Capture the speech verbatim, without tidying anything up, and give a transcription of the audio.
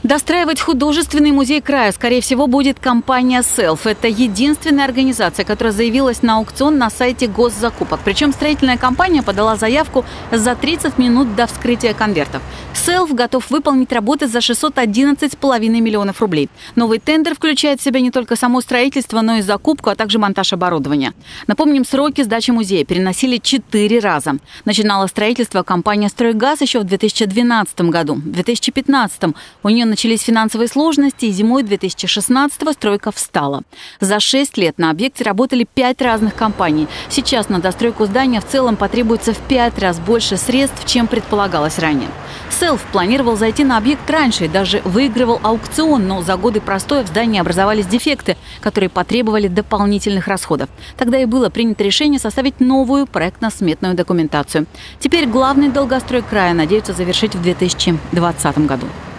Достраивать художественный музей края, скорее всего, будет компания «Селф». Это единственная организация, которая заявилась на аукцион на сайте госзакупок. Причем строительная компания подала заявку за тридцать минут до вскрытия конвертов. «Селф» готов выполнить работы за шестьсот одиннадцать с половиной миллионов рублей. Новый тендер включает в себя не только само строительство, но и закупку, а также монтаж оборудования. Напомним, сроки сдачи музея переносили четыре раза. Начинала строительство компания «Стройгаз» еще в две тысячи двенадцатом году. В две тысячи пятнадцатом у нее начались финансовые сложности, и зимой две тысячи шестнадцатого стройка встала. За шесть лет на объекте работали пять разных компаний. Сейчас на достройку здания в целом потребуется в пять раз больше средств, чем предполагалось ранее. «Селф» планировал зайти на объект раньше и даже выигрывал аукцион, но за годы простоя в здании образовались дефекты, которые потребовали дополнительных расходов. Тогда и было принято решение составить новую проектно-сметную документацию. Теперь главный долгострой края надеются завершить в две тысячи двадцатом году.